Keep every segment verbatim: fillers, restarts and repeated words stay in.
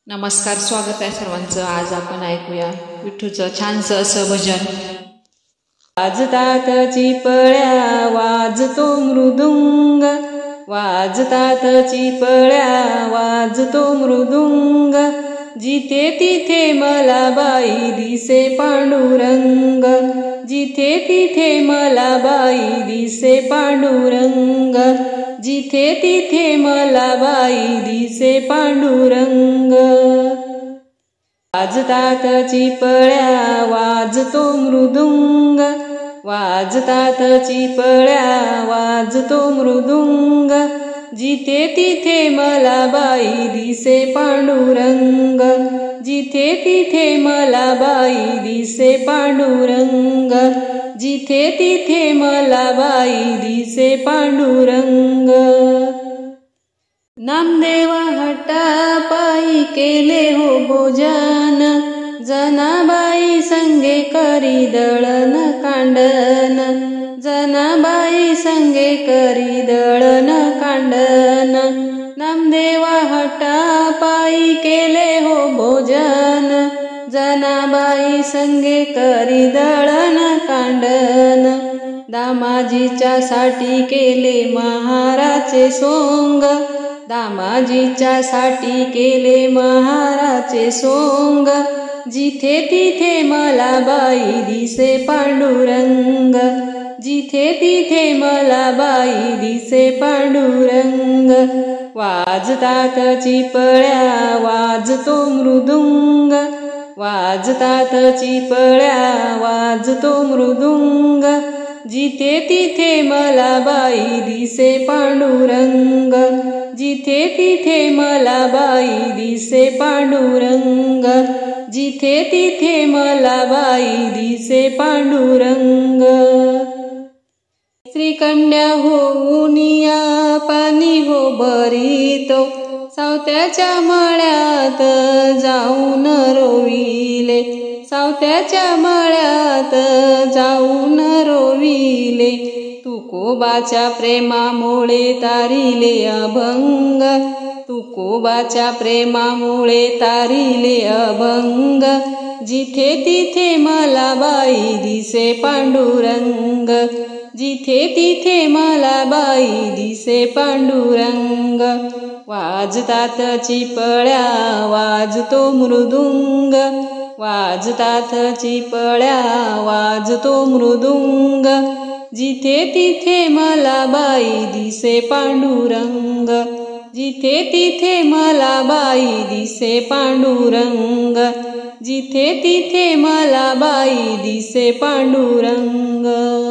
नमस्कार, स्वागत आहे सर्वांचं। आज आपण ऐकूया विठूचं छानसं असं भजन। वाजतात चिपळ्या वाजतो मृदुंग, वाजतात चिपळ्या वाजतो मृदुंग, जिथे तिथे मला बाई दिसे पांडुरंग, जिथे तिथे मला बाई दिसे पांडुरंग, जिथे तिथे मला बाई दिसे पांडुरंग। वाजतात चिपळ्या वाजतो मृदुंग, वाजतात चिपळ्या वाजतो मृदुंग, जिथे तिथे मला बाई दिसे पांडुरंग, जिथे तिथे मला बाई दिसे पांडुरंग, जिथे तिथे मला बाई दिसे पांडुरंग। नामदेव हट्टापायी केले हो भोजन, जनाबाई संगे करी दळण कांडन, जनाबाई संगे करी दळण कांडन। नामदेव हट्टापायी केले हो भोजन, जनाबाई संगे करी दळण कांडन। दामाजीच्या साठी केले महाराचे सोंग, दामाजीच्या साठी केले महाराचे सोंग, जिथे तिथे मला बाई दिसे पांडुरंग, जिथे तिथे मला बाई दिसे पांडुरंग। वाजतात चिपळ्या वाजतो मृदुंग, वाजतात चिपळ्या वाजतो मृदुंग, जिथे तिथे मला बाई दिसे पांडुरंग, जिथे तिथे मला बाई दिसे पांडुरंग, जिथे तिथे मला बाई दिसे पांडुरंग। श्रीकंड्या होऊनिया पाणी हो भरितो, सावत्याच्या मळ्यात जाऊन रोविले, सावत्याच्या मळ्यात जाऊन रोविले, तुकोबाच्या प्रेमामुळे तारिले अभंग, तुकोबाच्या प्रेमामुळे तारिले अभंग, जिथे तिथे मला बाई दिसे पांडुरंग, जिथे तिथे मला बाई दिसे पांडुरंग। वाजतात चिपळ्या वाजतो मृदुंग, वाजतात चिपळ्या वाजतो मृदुंग, जिथे तिथे मला बाई दिसे पांडुरंग, जिथे तिथे मला बाई दिसे पांडुरंग, जिथे तिथे मला बाई दिसे पांडुरंग।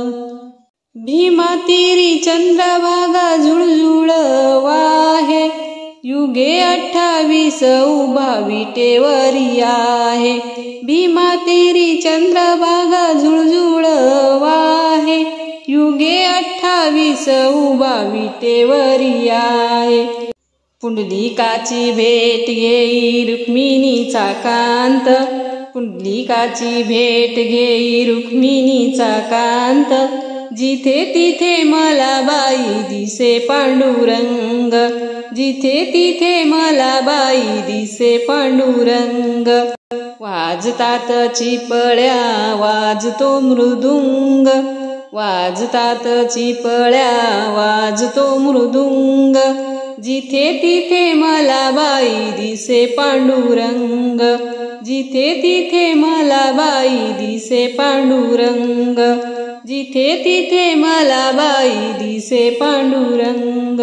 भीमा तीरी चंद्रभागा झुळझुळ वाहे, युगे अठ्ठावीस उभा विटेवरी आहे, भीमा तीरी चंद्रभागा झुळझुळ वाहे, युगे अठ्ठावीस उभा विटेवरी आहे। पुंडलिकाची भेट घेई रुक्मिणीचा कांत, पुंडलिकाची भेट घेई रुक्मिणीचा कांत, जिथे तिथे मला बाई दिसे पांडुरंग, जिथे तिथे मला बाई दिसे पांडुरंग। वाजतात चिपळ्या वाजतो मृदुंग, वाजतात चिपळ्या वाजतो मृदुंग, जिथे तिथे मला बाई दिसे पांडुरंग, जिथे तिथे मला बाई दिसे पांडुरंग, जिथे तिथे मला बाई दिसे पांडुरंग।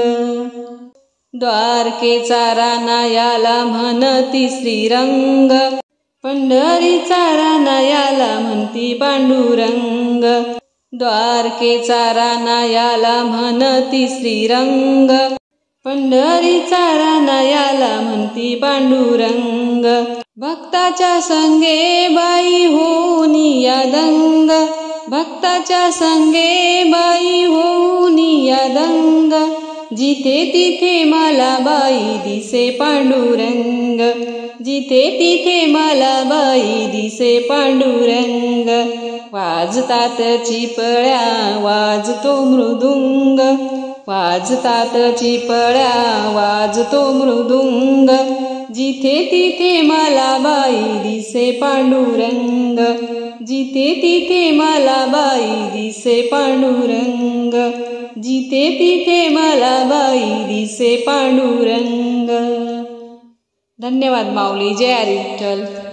द्वारकेचा राणा याला म्हणती श्रीरंग, पंढरीचा राणा याला म्हणती पांडुरंग, द्वारकेचा राणा याला म्हणती श्रीरंग, पंढरीचा राणा याला म्हणती पांडुरंग। भक्ताच्या संगे बाई होऊनिया दंग, भक्ताच्या संगे बाई होऊनिया दंग, जिथे तिथे मला बाई दिसे पांडुरंग, जिथे तिथे मला बाई दिसे पांडुरंग। वाजतात चिपळ्या वाजतो मृदुंग, वाजतात चिपळ्या वाजतो मृदुंग, जिथे तिथे मला बाई दिसे पांडुरंग, जिथे तिथे मला बाई दिसे पांडुरंग, जिथे तिथे मला बाई दिसे पांडुरंग. धन्यवाद माऊली. जय हरी विठ्ठल.